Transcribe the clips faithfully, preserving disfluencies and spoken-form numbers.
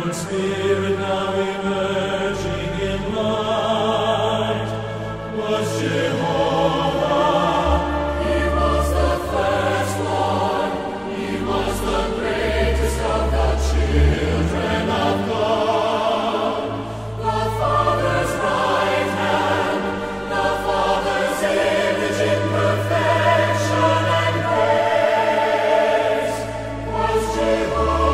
Spirit now emerging in light was Jehovah. He was the firstborn. He was the greatest of the children of God. The Father's right hand, the Father's image in perfection and grace was Jehovah.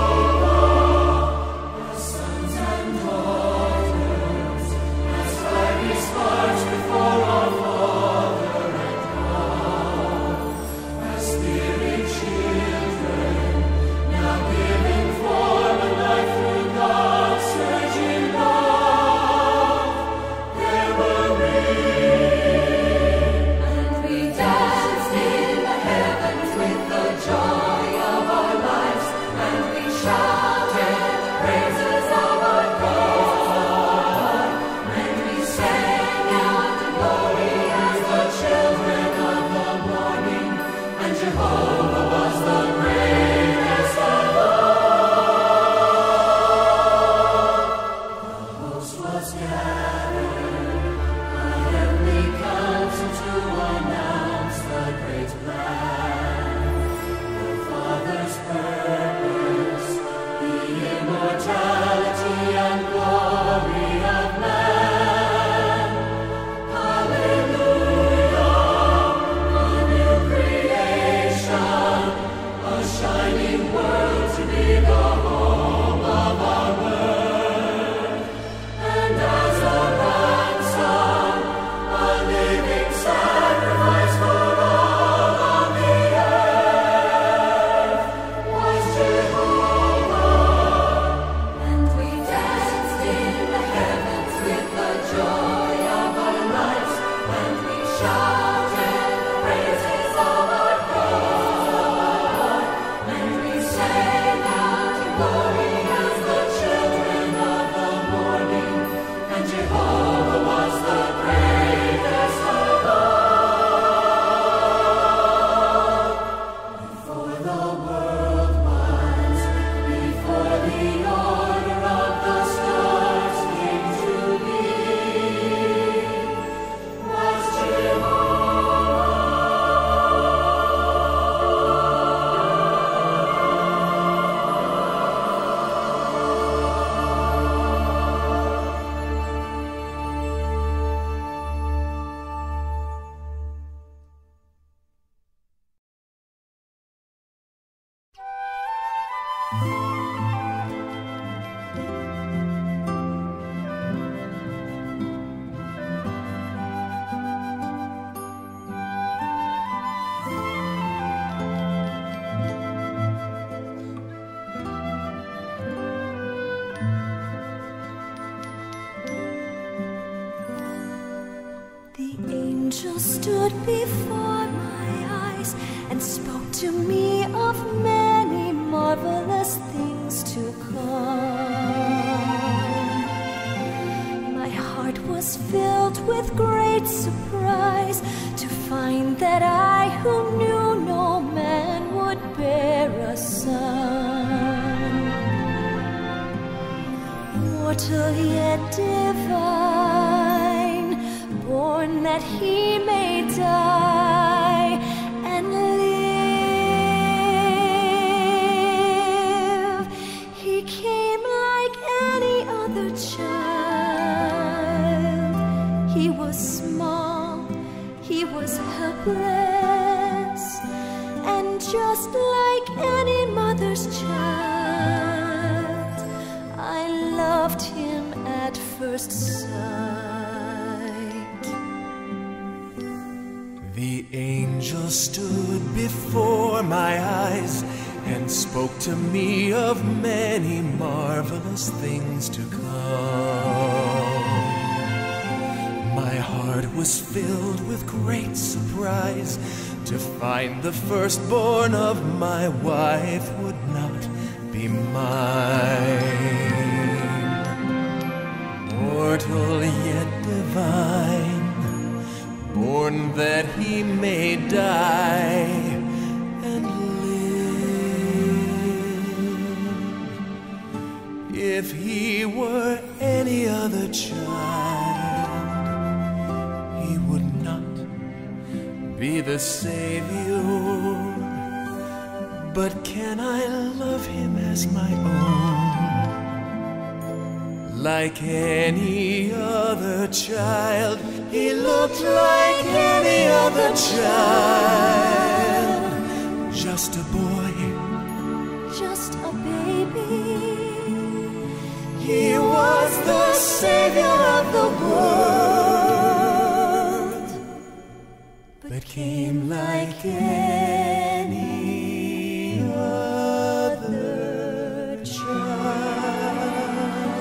Stood before my eyes and spoke to me of many marvelous things to come. My heart was filled with great surprise to find that I, who knew no man, would bear a son, mortal yet divine, born that he may die and live. He came like any other child. He was small, he was helpless, and just like any mother's child, I loved him at first sight. The angel stood before my eyes and spoke to me of many marvelous things to come. My heart was filled with great surprise to find the firstborn of my wife would not be mine. Mortal yet divine, born that he may die and live. If he were any other child, he would not be the Savior. But can I love him as my own? Like any other child, he looked like any other child. Just a boy, just a baby. He was the Savior of the world, but came like any other child.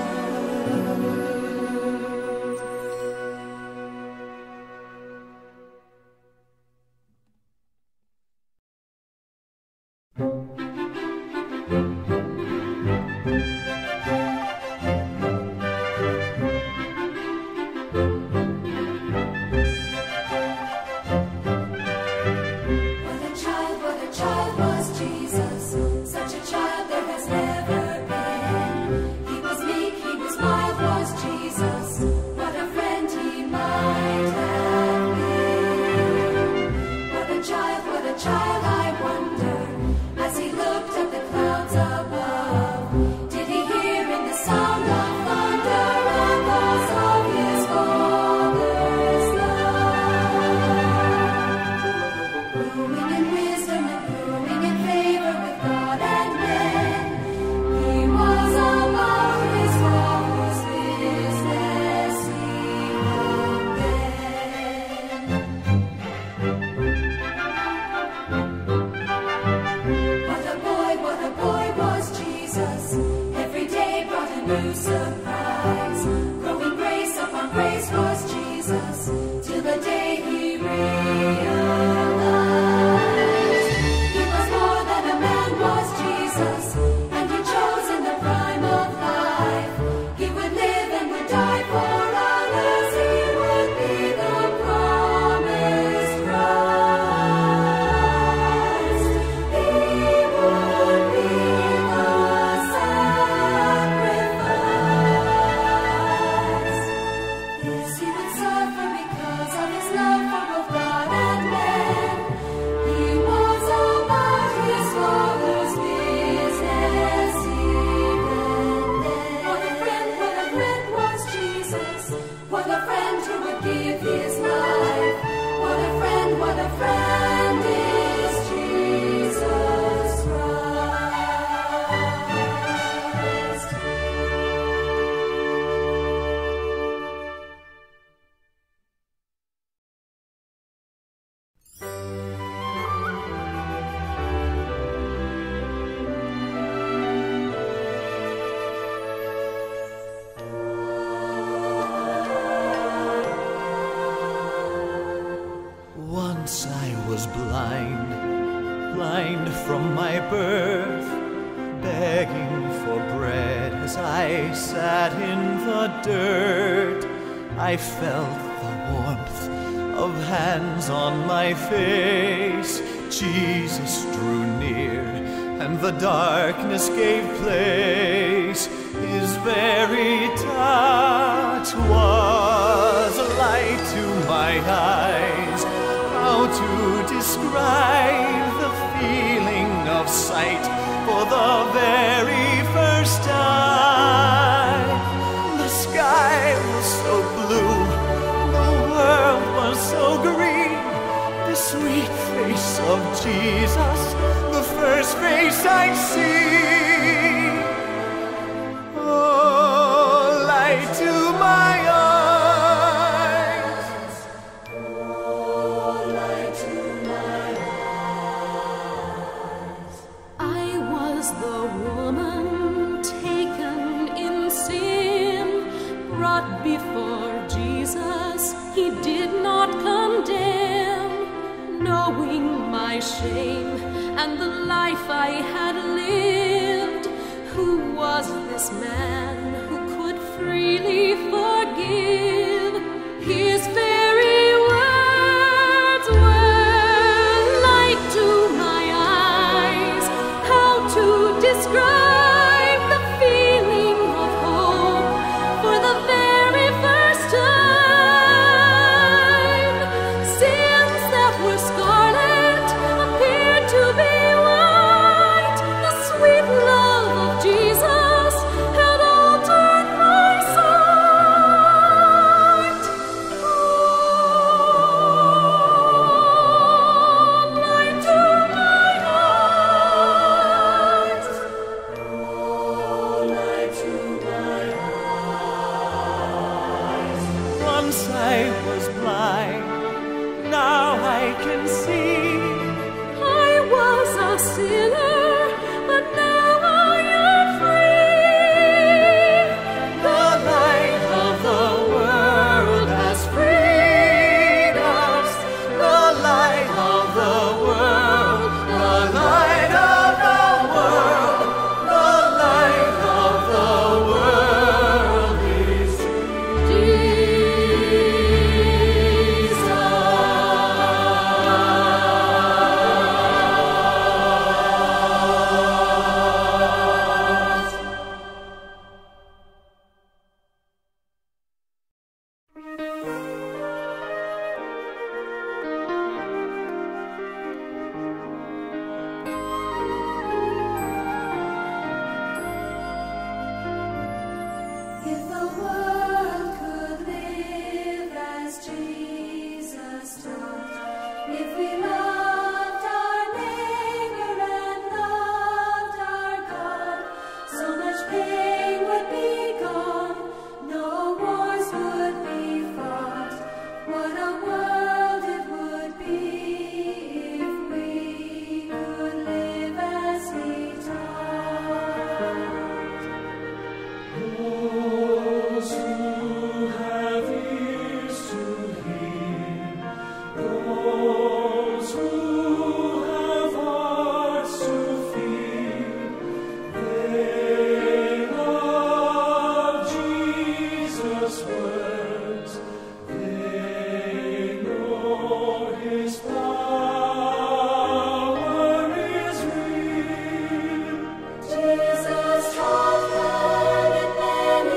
Once I was blind, blind from my birth, begging for bread as I sat in the dirt. I felt the warmth of hands on my face. Jesus drew near, and the darkness gave place. His very touch was a light to my eyes. How to describe the feeling of sight for the very first time? The sky was so blue, the world was so green. The sweet face of Jesus, the first face I'd seen. Oh, light to my eyes. Oh, light to my eyes. I was the woman taken in sin, brought before Jesus. He did not condemn, knowing my shame and the life I had lived. Who was this man who could freely forgive? His very words were light to my eyes. How to describe the feeling Once I was blind, now I can see. I was a sinner, but now I am free. The light of the world has freed us. The light of the world, the light of the world, the light of the world is If the world could live as Jesus taught, if we loved our neighbor and loved our God, so much pain would be gone, no wars would be fought. What a world it would be if we could live as He taught. Those who have ears to hear, those who have hearts to feel, they love Jesus' words, they know His power is real. Jesus taught men in many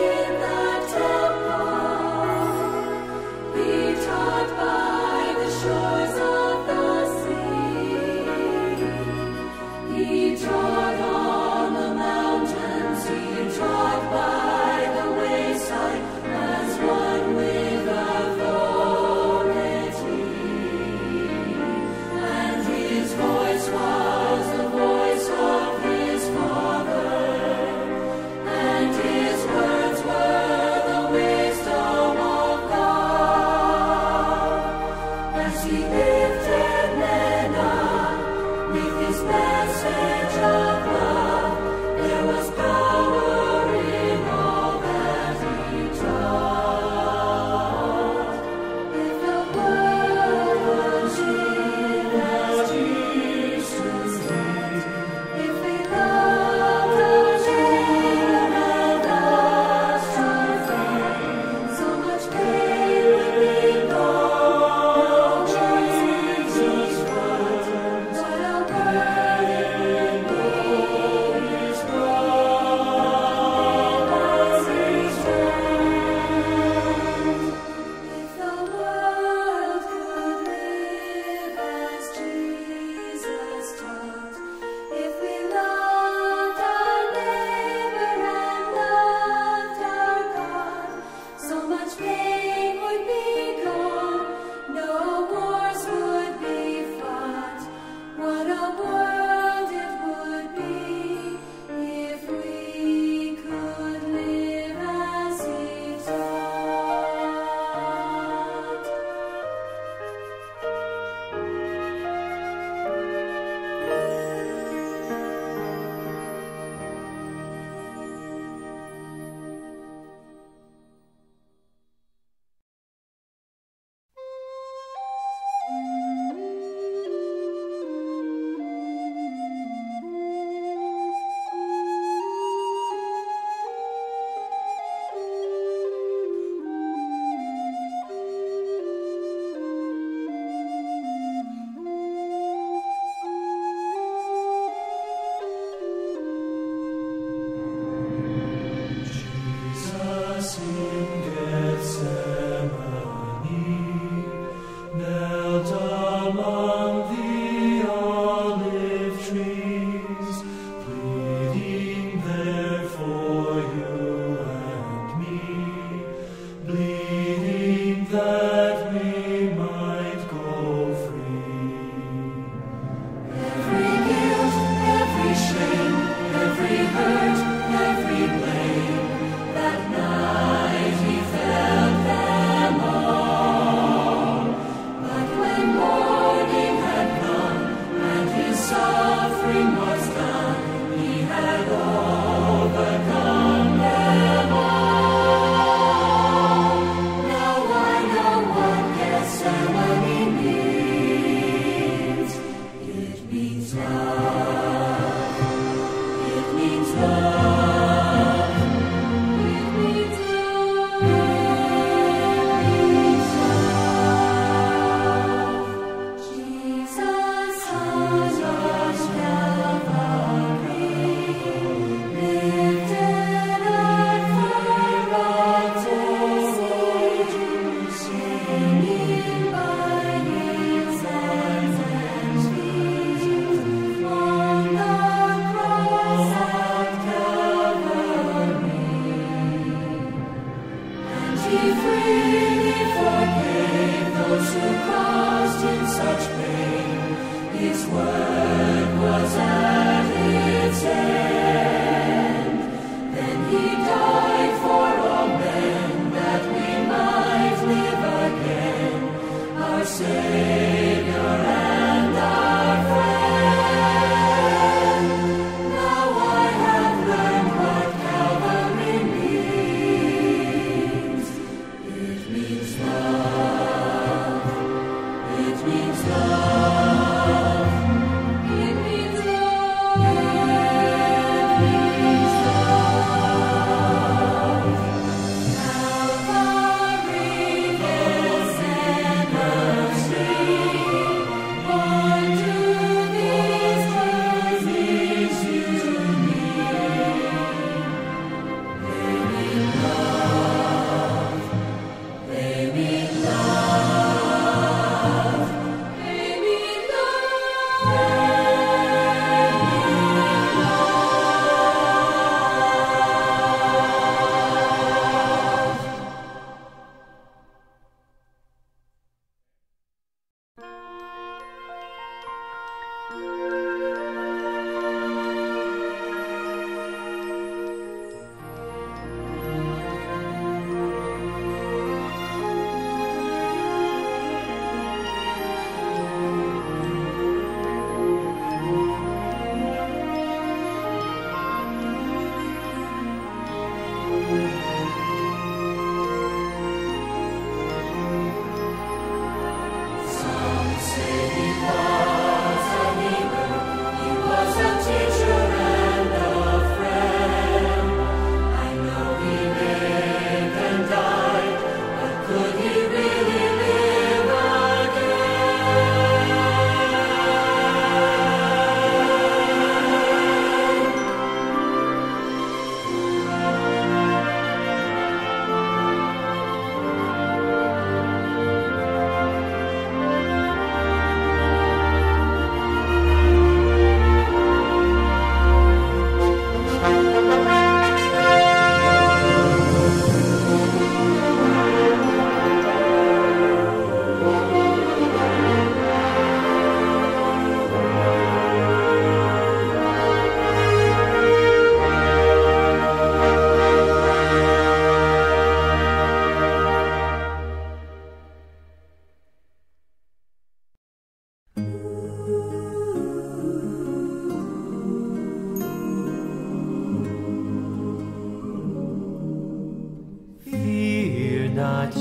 not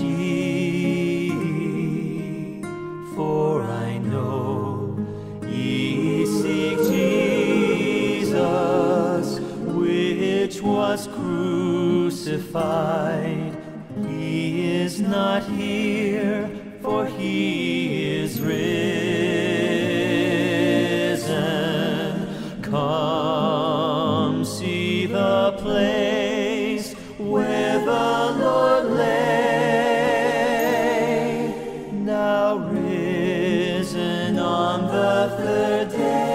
ye, for I know ye seek Jesus, which was crucified. He is not here, for he is risen. Come see the place where the Lord lay, now risen on the third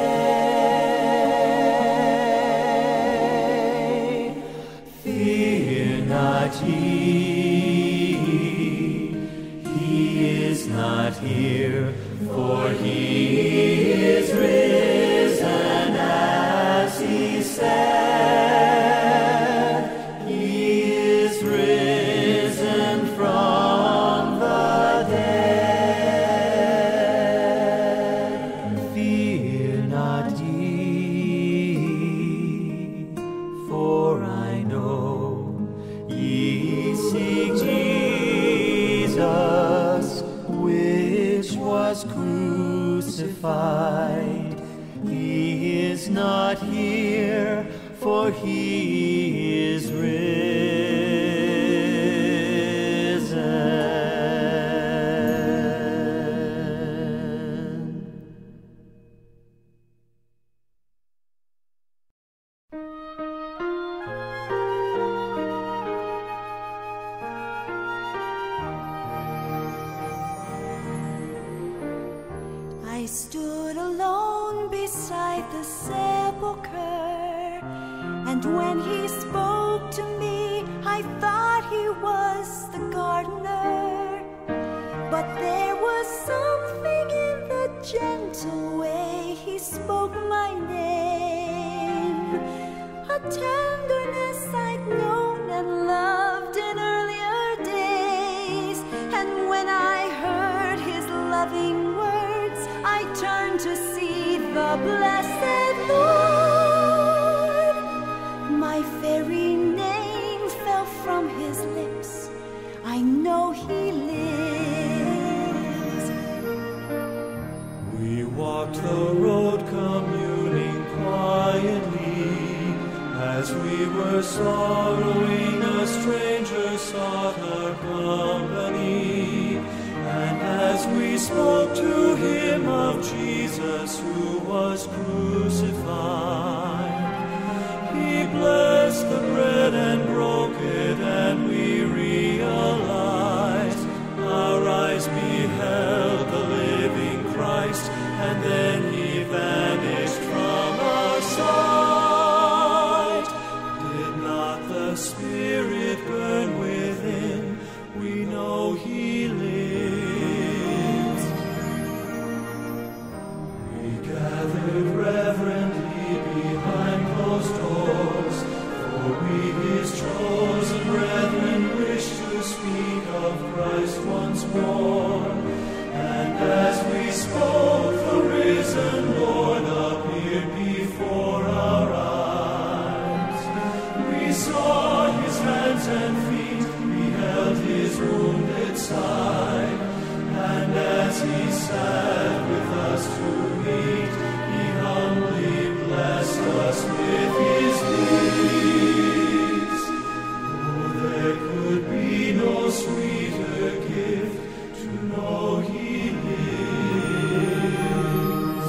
day. Fear not ye, he is not here, for he is risen as he said. He is risen from the dead. Fear not ye, for I know ye seek Jesus, which was crucified. He is not here, for he is risen. I stood alone beside the sepulchre, and when he spoke to me, I thought he was the gardener. But there was something in the gentle way he spoke my name, a tenderness I'd known and loved in earlier days. And when I heard his loving words, I turned to see the blessed Lord. My very name fell from his lips. I know he lives. We walked the road communing quietly. As we were sorrowing, a stranger sought our company. And as we spoke to him of Jesus who was crucified, he blessed the bread and broke it, and we realized our eyes beheld the living Christ, and then he vanished from our sight. Did not the Spirit burn within? We know he lives. We gathered reverently behind closed doors, for we his chosen brethren wish to speak of Christ once more. And as we spoke, the risen Lord appeared before our eyes. We saw his hands and feet, beheld his wounded side, and as he sat with us to meet, he humbly blessed us with his lips. Oh, there could be no sweeter gift to know he lives.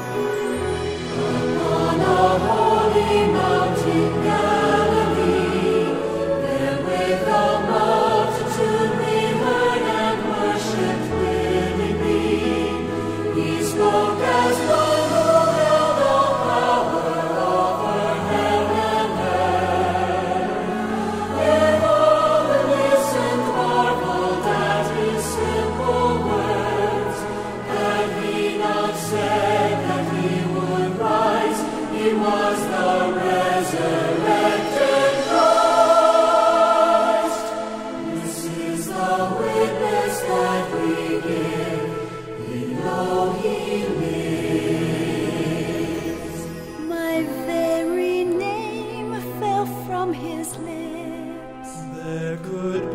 On a holy mountain Galilee, there with a multitude we heard and worshipped willingly. He spoke as one who held all power over heaven and earth. If all who listened marveled at his simple words, had he not said that he would rise, he was the resurrected Christ. This is the witness that we give. We know he lives. My very name fell from his lips. There could